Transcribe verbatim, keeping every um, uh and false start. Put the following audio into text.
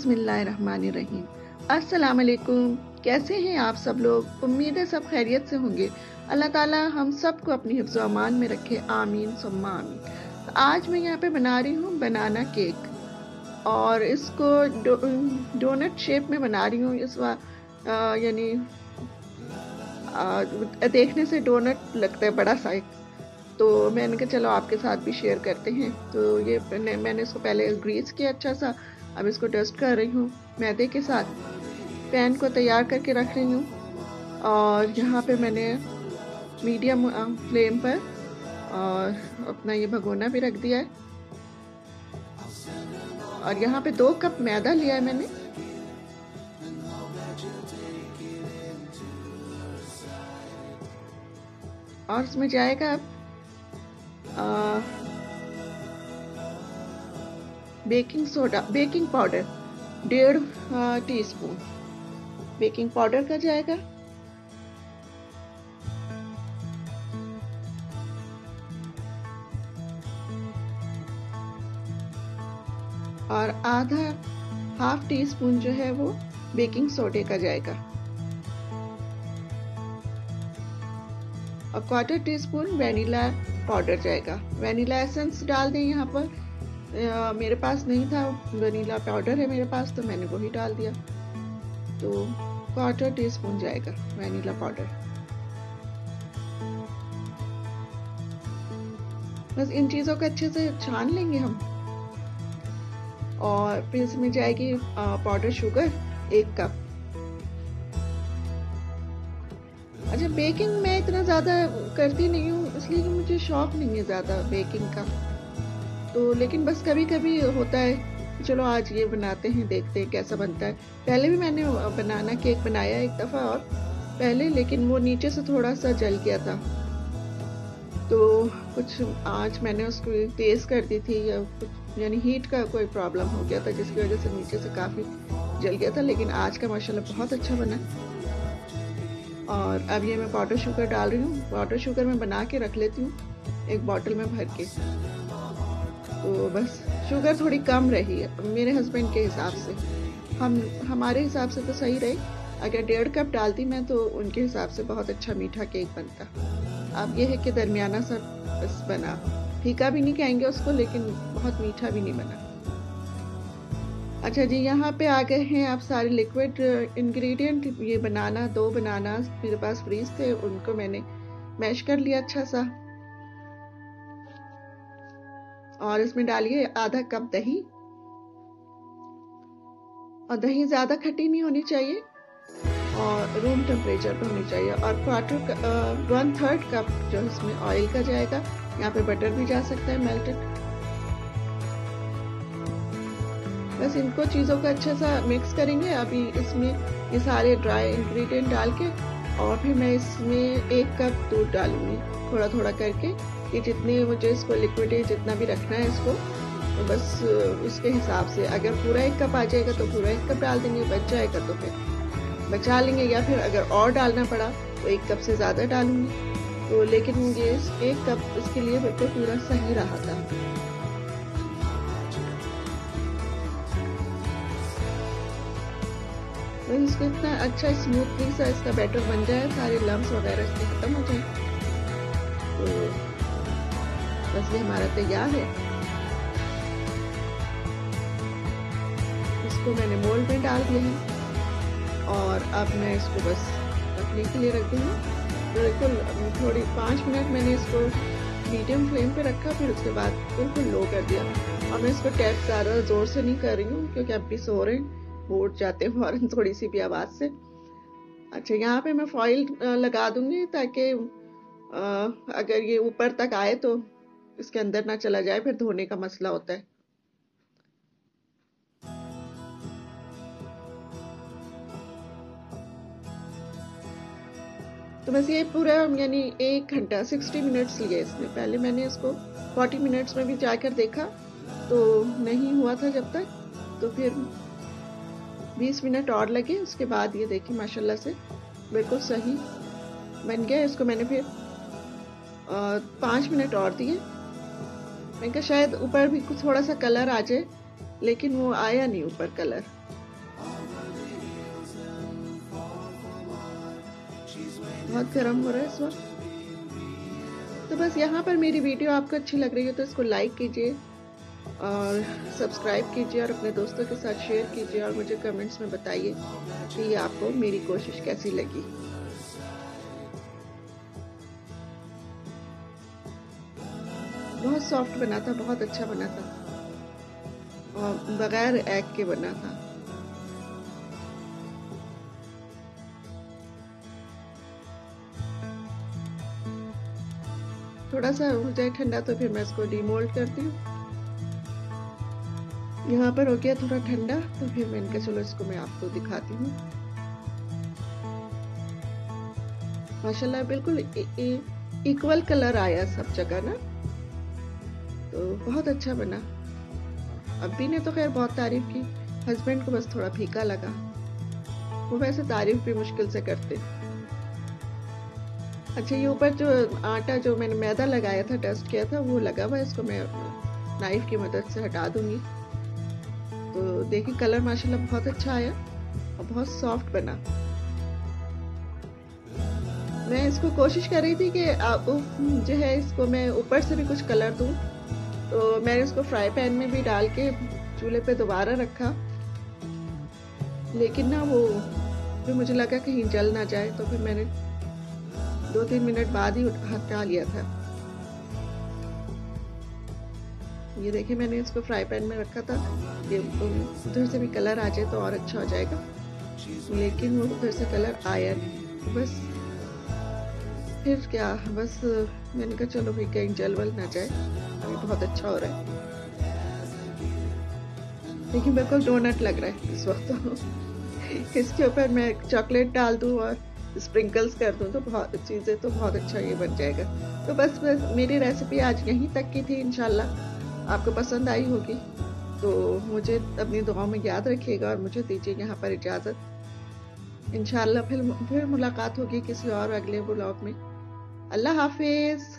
बिस्मिल्लाहिर्रहमानिर्रहीम। अस्सलाम वालेकुम। कैसे हैं आप सब लोग? उम्मीद है सब खैरियत से होंगे। अल्लाह ताला हम सबको अपनी हिफ्ज़ व अमान में रखे, आमीन सुम्मा आमीन। तो आज मैं यहाँ पे बना रही हूँ बनाना केक और इसको डो, डोनट शेप में बना रही हूँ। इस बार यानी देखने से डोनट लगता है बड़ा सा, तो मैंने कहा चलो आपके साथ भी शेयर करते हैं। तो ये मैंने इसको पहले ग्रीस किया अच्छा सा, अब इसको डस्ट कर रही हूँ मैदे के साथ। पैन को तैयार करके रख रही हूँ और यहाँ पे मैंने मीडियम फ्लेम पर और अपना ये भगोना भी रख दिया है और यहाँ पे दो कप मैदा लिया है मैंने। और इसमें जाएगा अब बेकिंग सोडा, बेकिंग पाउडर डेढ़ टीस्पून बेकिंग पाउडर का जाएगा। और आधा हाफ टी स्पून जो है वो बेकिंग सोडे का जाएगा और quarter teaspoon vanilla powder जाएगा। वेनिला एसेंस डाल दें यहाँ पर, आ, मेरे पास नहीं था, वेनिला पाउडर है मेरे पास तो मैंने वही डाल दिया। तो क्वार्टर टी स्पून जाएगा वेनिला पाउडर। बस इन चीज़ों को अच्छे से छान लेंगे हम। और फिर इसमें जाएगी पाउडर शुगर एक कप। अच्छा, बेकिंग मैं इतना ज़्यादा करती नहीं हूँ इसलिए कि मुझे शौक नहीं है ज़्यादा बेकिंग का, तो लेकिन बस कभी कभी होता है चलो आज ये बनाते हैं, देखते हैं कैसा बनता है। पहले भी मैंने बनाना केक बनाया एक दफ़ा और पहले, लेकिन वो नीचे से थोड़ा सा जल गया था, तो कुछ आँच मैंने उसको तेज़ कर दी थी या कुछ, यानी हीट का कोई प्रॉब्लम हो गया था जिसकी वजह से नीचे से काफ़ी जल गया था। लेकिन आज का माशाल्लाह बहुत अच्छा बना। और अब ये मैं पाउडर शुगर डाल रही हूँ। पाउडर शुगर मैं बना के रख लेती हूँ एक बॉटल में भर के, तो बस शुगर थोड़ी कम रही है मेरे हस्बैंड के हिसाब से। हम हमारे हिसाब से तो सही रही, अगर डेढ़ कप डालती मैं तो उनके हिसाब से बहुत अच्छा मीठा केक बनता। अब ये है कि दरमियाना सा बस बना, फीका भी नहीं कहेंगे उसको लेकिन बहुत मीठा भी नहीं बना। अच्छा जी, यहाँ पे आ गए हैं आप सारे लिक्विड इंग्रेडिएंट। ये बनाना, दो बनाना मेरे पास फ्रीज थे, उनको मैंने मैश कर लिया अच्छा सा। और इसमें डालिए आधा कप दही, और दही ज्यादा खट्टी नहीं होनी चाहिए और रूम टेम्परेचर पे होनी चाहिए। और क्वार्टर वन थर्ड कप जो इसमें ऑयल का जाएगा, यहाँ पे बटर भी जा सकता है मेल्टेड। बस इनको चीज़ों को अच्छा सा मिक्स करेंगे अभी इसमें ये सारे ड्राई इंग्रेडिएंट डाल के। और फिर मैं इसमें एक कप दूध डालूंगी थोड़ा थोड़ा करके, कि जितने मुझे इसको लिक्विड जितना भी रखना है इसको, तो बस उसके हिसाब से। अगर पूरा एक कप आ जाएगा तो पूरा एक कप डाल देंगे, बच जाएगा तो फिर बचा लेंगे, या फिर अगर और डालना पड़ा तो एक कप से ज़्यादा डालूंगी। तो लेकिन ये एक कप इसके लिए बिल्कुल पूरा सही रहा था। तो इसको इतना अच्छा स्मूथली सा इसका बैटर बन जाए, सारे लम्स वगैरह इसके खत्म हो जाए, तो बस ये हमारा तैयार है। इसको मैंने मोल्ड में डाल दिया है और अब मैं इसको बस रखने के लिए रख दूँगी। तो बिल्कुल थोड़ी पाँच मिनट मैंने इसको मीडियम फ्लेम पे रखा, फिर उसके बाद बिल्कुल लो कर दिया। और मैं इसको टैप ज़्यादा ज़ोर से नहीं कर रही हूँ क्योंकि अब भी सो रहे हैं, उठ जाते हैं फौरन थोड़ी सी भी आवाज़ से। अच्छा, यहाँ पे मैं फॉइल लगा दूंगी ताकि अगर ये ऊपर तक आए तो इसके अंदर ना चला जाए, फिर धोने का मसला होता है। तो बस ये पूरा यानी एक घंटा सिक्सटी मिनट्स लिए इसने। पहले मैंने इसको फोर्टी मिनट्स में भी जाकर देखा तो नहीं हुआ था जब तक, तो फिर बीस मिनट और लगे। उसके बाद ये देखिए माशाल्लाह से बिल्कुल सही बन गया। इसको मैंने फिर पाँच मिनट और दिए। मैंने कहा शायद ऊपर भी कुछ थोड़ा सा कलर आ जाए, लेकिन वो आया नहीं ऊपर कलर। बहुत गर्म हो रहा है इस वक्त। तो बस यहाँ पर मेरी वीडियो आपको अच्छी लग रही है तो इसको लाइक कीजिए और सब्सक्राइब कीजिए और अपने दोस्तों के साथ शेयर कीजिए और मुझे कमेंट्स में बताइए कि आपको मेरी कोशिश कैसी लगी। बहुत सॉफ्ट बना था, बहुत अच्छा बना था और बगैर एग के बना था। थोड़ा सा हो जाए ठंडा तो फिर मैं इसको डीमोल्ड करती हूँ। यहाँ पर हो गया थोड़ा ठंडा तो फिर मैंने कहा चलो इसको मैं आपको दिखाती हूँ। माशाल्लाह बिल्कुल इक्वल कलर आया सब जगह ना, तो बहुत अच्छा बना। अब्बी ने तो खैर बहुत तारीफ की, हस्बैंड को बस थोड़ा फीका लगा। वो वैसे तारीफ भी मुश्किल से करते। अच्छा, ये ऊपर जो आटा जो मैंने मैदा लगाया था, डस्ट किया था, वो लगा हुआ, इसको मैं नाइफ की मदद से हटा दूंगी। तो देखिए कलर माशाल्लाह बहुत अच्छा आया और बहुत सॉफ्ट बना। मैं इसको कोशिश कर रही थी कि जो है इसको मैं ऊपर से भी कुछ कलर दूं, तो मैंने इसको फ्राई पैन में भी डाल के चूल्हे पे दोबारा रखा, लेकिन ना वो फिर मुझे लगा कहीं जल ना जाए, तो फिर मैंने दो तीन मिनट बाद ही हटा लिया था। ये देखिए मैंने इसको फ्राई पैन में रखा था, ये उधर से भी कलर आ जाए तो और अच्छा हो जाएगा, लेकिन वो उधर से कलर आया नहीं। बस फिर क्या, बस मैंने कहा चलो भाई कहीं जल वल ना जाए, अभी बहुत अच्छा हो रहा है। लेकिन बिल्कुल डोनट लग रहा है इस वक्त तो इसके ऊपर मैं चॉकलेट डाल दूँ और स्प्रिंकल्स कर दूँ तो बहुत चीज़ें तो बहुत अच्छा ये बन जाएगा। तो बस बस मेरी रेसिपी आज यहीं तक की थी। इंशाल्लाह आपको पसंद आई होगी, तो मुझे अपनी दुआओं में याद रखिएगा और मुझे दीजिए यहाँ पर इजाज़त। इंशाल्लाह फिर फिर मुलाकात होगी किसी और अगले ब्लॉग में। अल्लाह हाफिज़।